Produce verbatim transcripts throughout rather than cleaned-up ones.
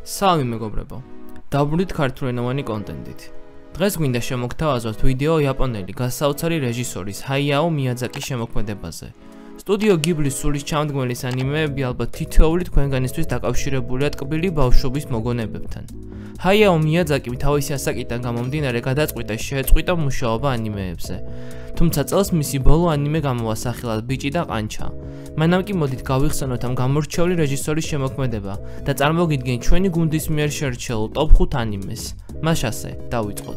სალამი მეგობრებო, დავბრუნდით ქართულენოვანი კონტენტით. დღეს გვინდაშემოგთავაზოთ ვიდეო იაპონელი გასაოცარი რეჟისორის ჰაიაო მიაძაკის შემოქმედებაზე. სტუდიო გიბლის სულის ჩამდგმელის ანიმეები ალბათ თითოეული თქვენგანისთვის დაკავშირებულია ტკბილი ბავშვობის მოგონებებთან. ჰაიაო მიაძაკიმ თავისი ასაკიდან გამომდინარე გადაწყვიტა შეეწყვიტა მუშაობა ანიმეებზე. თუმცა წელს მისი ბოლო ანიმე გამოვასახილად ბიჭი და ყანჩა. მანამ კი მოდით გავიხსენოთ ამ გამორჩეული რეჟისორის შემოქმედება და წარმოგიდგენ ჩვენი გუნდის მიერ შერჩეულ ტოპ ხუთ ანიმეს. მას ასე დავიწყოთ.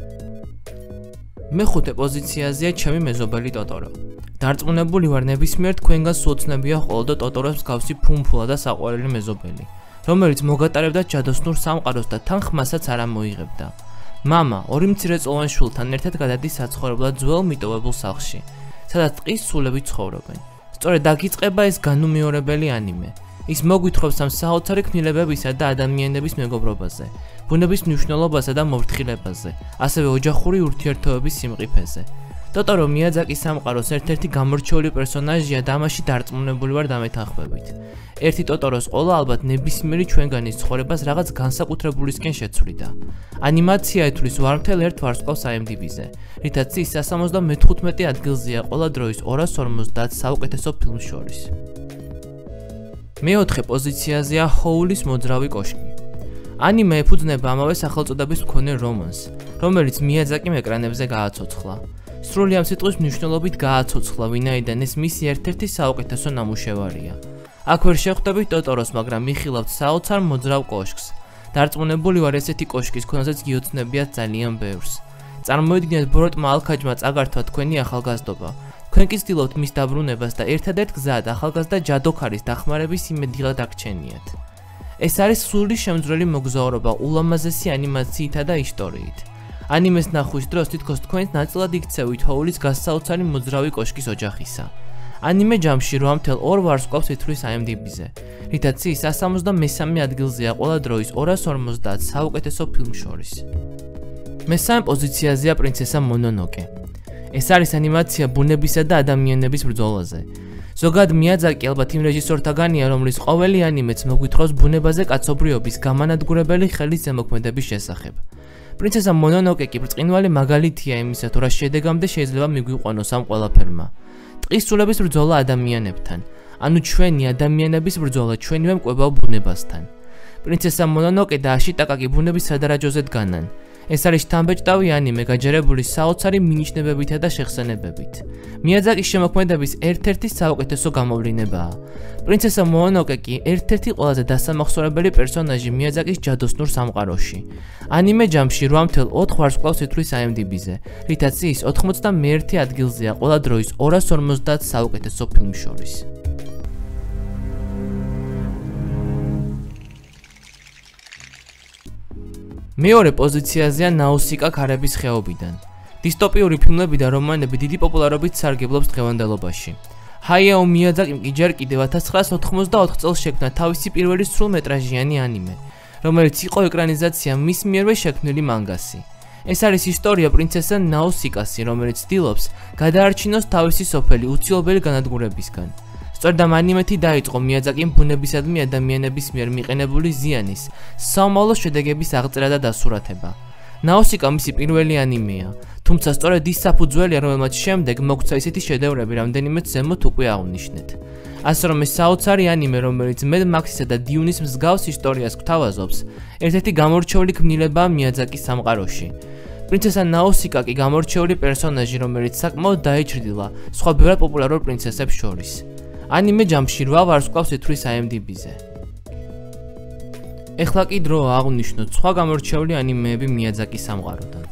მეხუთე პოზიციაზეა ჩემი მეზობელი ტოტორო. დარწმუნებული ვარ ნებისმიერ თქვენგანს უოცნებია ხოლმე ტოტოროს მსგავსი ფუმფულა და საყვარელი მეზობელი, რომელიც მოგატარებდა ჯადოსნურ სამყაროს და თან ხმასაც არ ამოიღებდა. მამა ორი მცირეწლოვან შვილთან ერთად გადადის საცხოვრებლად ძველ მიტოვებულ სახლში, სადაც ტყის სულები ცხოვრობენ. სწორედ აქ იწყება ეს განუმეორებელი ანიმე. ის მოგვითხრობს ამ საოცარი ქმნილებებისა და ადამიანების მეგობრობაზე, ბუნების მნიშვნელობასა და მორთხილებაზე, ასევე ოჯახური ურთიერთობების სიმყიფეზე. ტოტორო მიაძაკის სამყაროს ერთ-ერთი გამორჩეული პერსონაჟია და ამაში დარწმუნებული ვარ დამეთანხმებით. ერთი ტოტოროს ყოლა ალბათ ნებისმიერი ჩვენგანის ცხოვრებას რაღაც განსაკუთრებულისკენ შეცვლიდა. ანიმაცია ეთვლის ვარმთელ ერთ ვარსკვლავს აი ემ დი ბი-ზე, რითაც ის სასამოცდო მეთოთხმეტე ადგილზეა ყველა დროის ორას ორმოცდაათ საუკეთესო ფილმს შორის. მეოთხე პოზიციაზეა ჰოულის მოძრავი კოშკი. ანიმე ეფუძნება ამავე სახელწოდების მქონე რომანს, რომელიც მიაძაკიმ ეკრანებზე გააცოცხლა. სრული ამ სიტყვის მნიშვნელობით გააცოცხლა, ვინაიდან ეს მისი ერთ-ერთი საუკეთესო ნამუშევარია. აქ ვერ შეხვდებით ტოტოროს, მაგრამ მიხილავთ საოცარ მოძრავ კოშკს. დარწმუნებული ვარ ესეთი კოშკის ქონაზეც გიოცნებიათ ძალიან ბევრს. წარმოიდგინეთ ბოროტმა ალქაჯმა წაგართვა თქვენი ახალგაზრდობა. თქვენ კი ცდილობთ მის დაბრუნებას და ერთადერთ გზად ახალგაზრდა ჯადოქარის დახმარების იმედილად აქჩენიათ. ეს არის სრული შემძვრელი მოგზაურობა ულამაზესი ანიმაციითა და ისტორიით. ანიმეს ნახვის დროს თითქოს თქვენს ნაწილად იქცევით ჰოულის გასაოცარი მოძრავი კოშკის ოჯახისა. ანიმე ჯამში რვამდე ორ ვარსკვლავს ითვლის აი ემ დი ბი-ზე, რითაც ის სასამოცდამესამე ადგილზეა ყველა დროის ორას ორმოცდაათ საუკეთესო ფილმს შორის. მესამე პოზიციაზეა პრინცესა მონონოკე. ეს არის ანიმაცია ბუნებისა და ადამიანების ბრძოლაზე. ზოგადად მიაძაკი ალბათ იმ რეჟისორთაგანია, რომლის ყოველი ანიმეც მოგვითხრობს ბუნებაზე კაცობრიობის გამანადგურებელი ხელის ზემოქმედების შესახებ. პრინცესა მონონოკე კი ბრწყინვალე მაგალითია იმისა, თუ რა შედეგამდე შეიძლება მიგვიყვანოს ამ ყველაფერმა. ტყის სულების ბრძოლა ადამიანებთან, ანუ ჩვენი ადამიანების ბრძოლა ჩვენივე მკვებავ ბუნებასთან. პრინცესა მონონოკე და აშიტაკა კი ბუნების სადარაჯოზე დგანან. ეს არის შთამბეჭდავი ანიმე გაჯერებული საოცარი მინიშნებებითა და შეხსენებებით. მიაძაკის შემოქმედების ერთ-ერთი საუკეთესო გამოვლინებაა. პრინცესა მონონოკე კი ერთ-ერთი ყველაზე დასამახსოვრებელი პერსონაჟი მიაძაკის ჯადოსნურ სამყაროში. ანიმე ჯამში რვამდე ოთხ ვარსკვლავს ითვლის აი ემ დი ბი-ზე, რითაც ის ოთხმოცდამეერთე ადგილზეა ყველა დროის ორას ორმოცდაათ საუკეთესო ფილმს შორის. მეორე პოზიციაზეა ნაუსიკა ქარების ხეობიდან. დისტოპიური ფილმები და რომანები დიდი პოპულარობით სარგებლობს დღევანდელობაში. ჰაიაო მიაძაკიმ კი ჯერ კიდევ ათას ცხრაას ოთხმოცდაოთხ წელს შექმნა თავისი პირველი სრულმეტრაჟიანი ანიმე, რომელიც იყო ეკრანიზაცია მის მიერვე შექმნილი მანგასი. ეს არის ისტორია პრინცესა ნაუსიკასი, რომელიც ცდილობს გადაარჩინოს თავისი სოფელი უცილობელი განადგურებისგან. სწორედ ამ ანიმეთი დაიწყო მიაძაკიმ ბუნებისადმი ადამიანების მიერ მიყენებული ზიანის საომავლო შედეგების აღწერა და დასურათება. ნაუსიკა მისი პირველი ანიმეა, თუმცა სწორედ ის საფუძველია, რომელმაც შემდეგ მოგცა ისეთი შედევრები, რამდენიმეც ზემოთ უკვე აღვნიშნეთ. ასე რომ ეს საოცარი ანიმე, რომელიც მედ მაქსისა და დიუნის მსგავს ისტორიას გვთავაზობს, ერთ-ერთი გამორჩეული ქმნილებაა მიაძაკის სამყაროში. პრინცესა ნაუსიკა კი გამორჩეული პერსონაჟი, რომელიც საკმაოდ დაიჭრილა სხვა ბევრად პოპულარულ პრინცესებს შორის. ანიმე ჯამში რვა ვარსკვლავს ითვლის აი ემ დი ბი-ზე. ეხლა კი დროა აღვნიშნოთ სხვა გამორჩეული ანიმეები მიაძაკის სამყაროდან.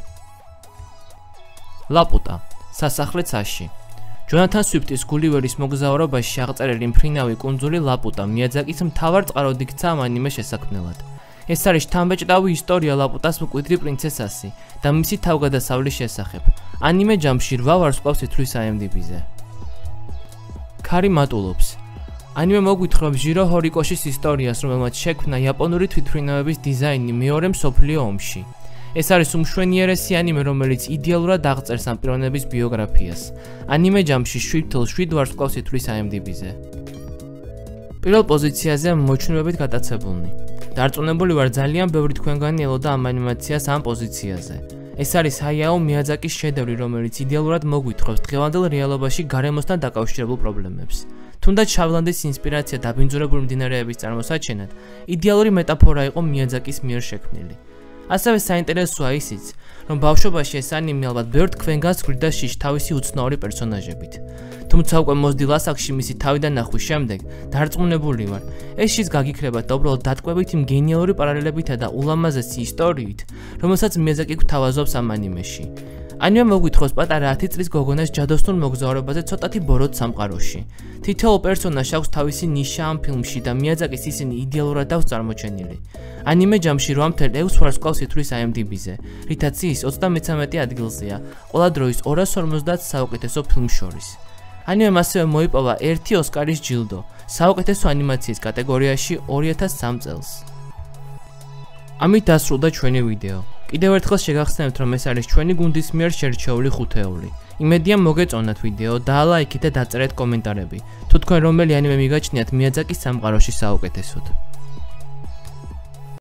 ლაპუტა, სასახლე ცაში. ჯონათან სვიფტის გულივერის მოგზაურობაში აღწერილი მფრინავი კუნძული ლაპუტა მიაძაკის მთავარ წყაროდ იქცა ამ ანიმეს შესაქმნელად. ეს არის შთამბეჭდავი ისტორია ლაპუტას მკვიდრი პრინცესასი და მისი თავგადასავლის შესახებ. ანიმე ჯამში რვა ვარსკვლავს ითვლის აი ემ დი ბი-ზე. ქარი მატულობს. ანიმე მოგვითხრობს ჟირო ჰორიკოშის ისტორიას, რომელმაც შექმნა იაპონური თვითმფრინავების დიზაინი მეორე მსოფლიო ომში. ეს არის უმშვენიერესი ანიმე, რომელიც იდეალურად აღწერს ამ პიროვნების ბიოგრაფიას. ანიმე ჯამში შვიდ შვიდ ვარსკვლავს ითვლის აი ემ დი ბი-ზე. პირველ პოზიციაზე მოჩვენებით გატაცებულნი. დარწმუნებული ვარ, ძალიან ბევრი თქვენგანი ელოდა ამ ანიმაციას ამ პოზიციაზე. ეს არის ჰაიაო მიაძაკის შედევრი, რომელიც იდეალურად მოგვითხრობს დღევანდელ რეალობაში გარემოსთან დაკავშირებულ პრობლემებს. თუნდაც შავლანდის ინსპირაცია დაბინძურებული მდინარეების წარმოსაჩენად, იდეალური მეტაფორა იყო მიაძაკის მიერ შექმნილი. ასევე საინტერესოა ისიც, რომ ბავშვობაში ეს ანიმე ალბათ ბევრ თქვენგანს გვირდა შიშ თავისი უცნაური პერსონაჟებით. თუმცა უკვე მოსდილ ასაკში მისი თავიდან ნახვის შემდეგ დარწმუნებული ვარ, ეს შიც გაგიქრებათ და უბრალოდ დატყვევით იმ გენიალური პარალელებითა და ულამაზესი ისტორიით, რომელსაც მიაძაკი გვთავაზობს ამ ანიმეში. ანიმე მოგვითხრობს პატარა ათი წლის გოგონას ჯადოსნურ მოგზაურობაზე ცოტათი ბოროტ სამყაროში. თითოეულ პერსონაჟს აქვს თავისი ნიშა ამ ფილმში და მიაძაკის ისინი იდეალურად აქვს წარმოჩენილი. ანიმე ჯამში რვა ათეული ექვს ვარსკვლავს ითვლის აი ემ დი ბი-ზე, რითაც ის ოცდამეცამეტე ადგილზეა, ყველა დროის ორას ორმოცდაათ საუკეთესო ფილმს შორის. ანიმემ ასევე მოიპოვა ერთი ოსკარის ჯილდო, საუკეთესო ანიმაციის კატეგორიაში ორი ათას სამი წელს. ამით დასრულდა ჩვენი ვიდეო. კიდევ ერთხელ შეგახსენებთ, რომ ეს არის ჩვენი გუნდის მიერ შერჩეული ხუთეული. იმედია მოგეწონათ ვიდეო, დაალაიქეთ და დაწერეთ კომენტარები, თუ თქვენ რომელი ანიმე მიგაჩნიათ მიაძაკის სამყაროში საუკეთესოდ.